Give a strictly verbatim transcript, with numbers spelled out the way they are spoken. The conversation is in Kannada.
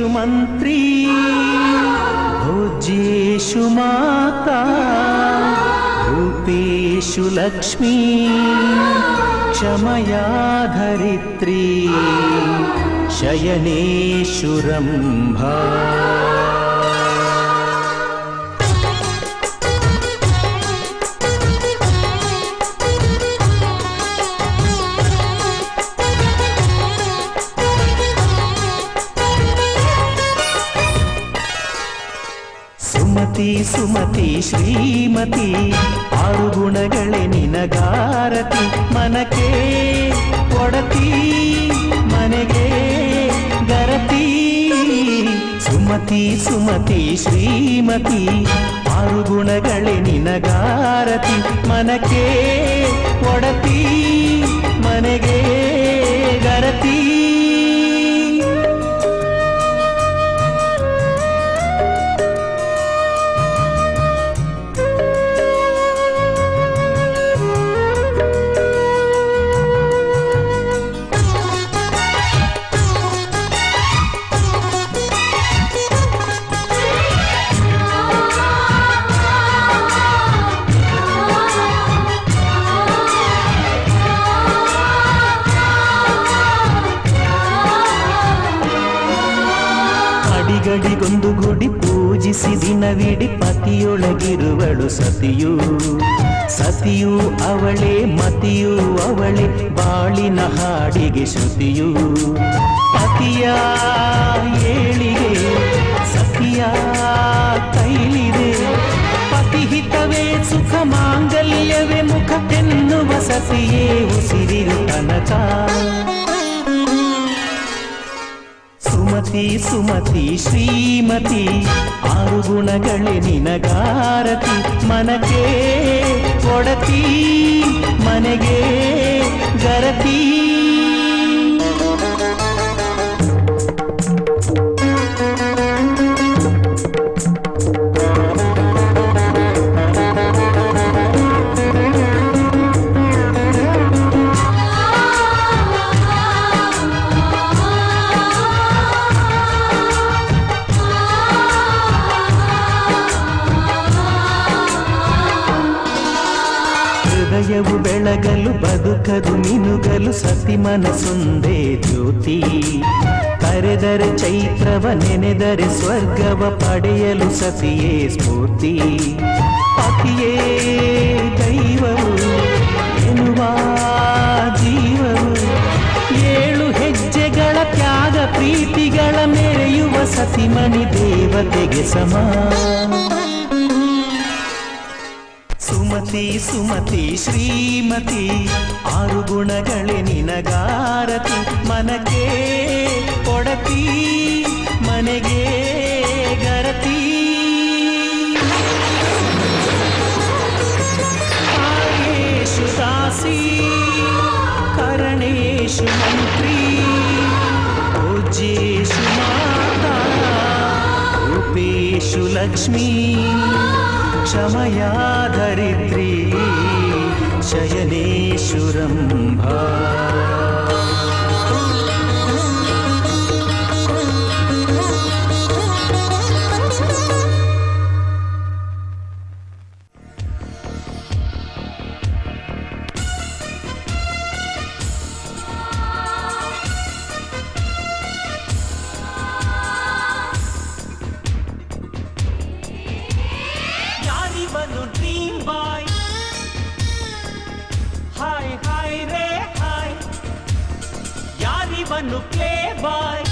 मंत्री भोज्येषु माता रूपेषु लक्ष्मी क्षमया धरित्री शयनेषु रंभा। ಸುಮತಿ ಸುಮತಿ ಶ್ರೀಮತಿ ಆರು ಗುಣಗಳೇ ನಿನಗಾರತಿ ಮನಕ್ಕೆ ಕೊಡತಿ ಮನೆಗೆ ಗರತಿ। ಸುಮತಿ ಸುಮತಿ ಶ್ರೀಮತಿ ಆರು ಗುಣಗಳೇ ನಿನಗಾರತಿ ಮನಕ್ಕೆ ಕೊಡತಿ ಮನೆಗೆ ಗರತಿ। ಗಡಿಗೊಂದು ಗುಡಿ ಪೂಜಿಸಿ ದಿನವಿಡಿ ಪತಿಯೊಳಗಿರುವಳು ಸತಿಯು ಸತಿಯು ಅವಳೇ ಮತಿಯು ಅವಳೇ ಬಾಳಿನ ಹಾಡಿಗೆ ಶ್ರುತಿಯು। ಪತಿಯ ಏಳಿಗೆ ಸತಿಯ ಕೈಲಿದೆ ಪತಿಹಿತವೇ ಸುಖ ಮಾಂಗಲ್ಯವೇ ಮುಖ ಎನ್ನುವ ಸತಿಯೇ ಉಸಿರಿರು ತನಕ। ಸುಮತಿ ಸುಮತಿ ಶ್ರೀಮತಿ ಆರು ಗುಣಗಳೇ ನಿನಗಾರತಿ ಮನಕ್ಕೆ ಕೊಡತಿ ಮನೆಗೆ ಗರತಿ। ಹೃದಯವು ಬೆಳಗಲು ಬದುಕದು ಮಿನುಗಲು ಸತಿ ಮನಸೊಂದೇ ಜ್ಯೋತಿ। ಕರೆದರೆ ಚೈತ್ರವ ನೆನೆದರೆ ಸ್ವರ್ಗವ ಪಡೆಯಲು ಸತಿಯೇ ಸ್ಫೂರ್ತಿ। ಪತಿಯೇ ದೈವವು ಎನ್ನುವ ಜೀವವು ಏಳು ಹೆಜ್ಜೆಗಳ ತ್ಯಾಗ ಪ್ರೀತಿಗಳ ಮೆರೆಯುವ ಸತಿಮಣಿ ದೇವತೆಗೆ ಸಮ। ಸುಮತಿ ಸುಮತಿ ಶ್ರೀಮತಿ ಆರು ಗುಣಗಳೇ ನಿನಗಾರತಿ ಮನಕ್ಕೆ ಕೊಡತಿ ಮನೆಗೆ ಗರತಿ। ಕಾರ್ಯೇಷು ದಾಸಿ ಕರಣೇಷು ಮಂತ್ರಿ ಭೋಜ್ಯೇಷು ಮಾತಾ ರೂಪೇಷು लक्ष्मी क्षमया धरित्री शयनेषु रंभा। ड्रीम बॉय हाय हाय रे हाय यारी बनु प्ले बॉय